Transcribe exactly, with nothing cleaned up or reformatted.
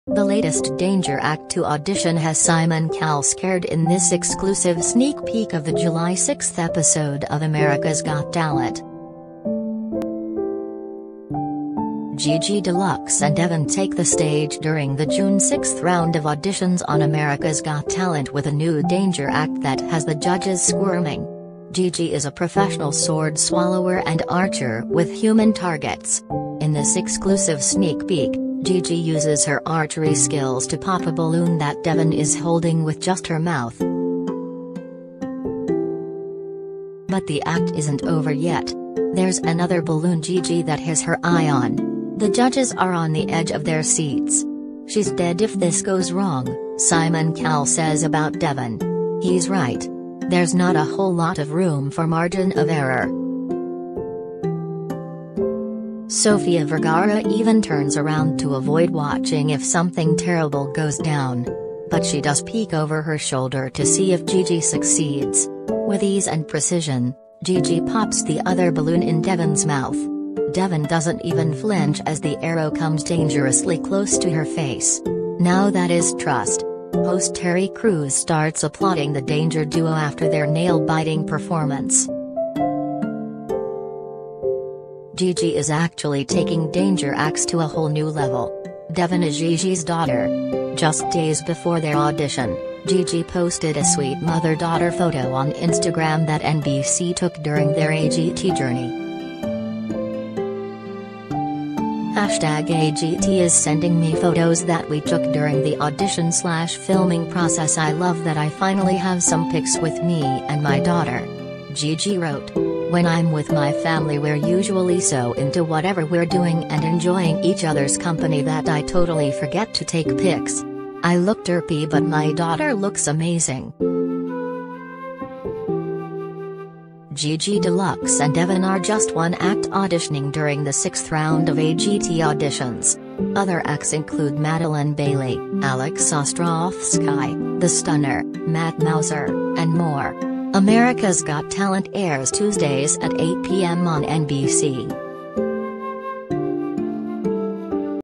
The latest Danger Act two audition has Simon Cowell scared in this exclusive sneak peek of the July sixth episode of America's Got Talent. Gigi Deluxe and Devon take the stage during the June sixth round of auditions on America's Got Talent with a new Danger Act that has the judges squirming. Gigi is a professional sword swallower and archer with human targets. In this exclusive sneak peek, Gigi uses her archery skills to pop a balloon that Devon is holding with just her mouth. But the act isn't over yet. There's another balloon Gigi that has her eye on. The judges are on the edge of their seats. "She's dead if this goes wrong," Simon Cowell says about Devon. He's right. There's not a whole lot of room for margin of error. Sofia Vergara even turns around to avoid watching if something terrible goes down. But she does peek over her shoulder to see if Gigi succeeds. With ease and precision, Gigi pops the other balloon in Devon's mouth. Devon doesn't even flinch as the arrow comes dangerously close to her face. Now that is trust. Host Terry Crews starts applauding the Danger duo after their nail-biting performance. Gigi is actually taking Danger Acts to a whole new level. Devon is Gigi's daughter. Just days before their audition, Gigi posted a sweet mother-daughter photo on Instagram that N B C took during their A G T journey. Hashtag A G T is sending me photos that we took during the audition slash filming process. I love that I finally have some pics with me and my daughter. Gigi wrote. When I'm with my family we're usually so into whatever we're doing and enjoying each other's company that I totally forget to take pics. I look derpy but my daughter looks amazing. Gigi Deluxe and Devon are just one act auditioning during the sixth round of A G T auditions. Other acts include Madeline Bailey, Alex Ostrovsky, The Stunner, Matt Mauser, and more. America's Got Talent airs Tuesdays at eight p m on N B C.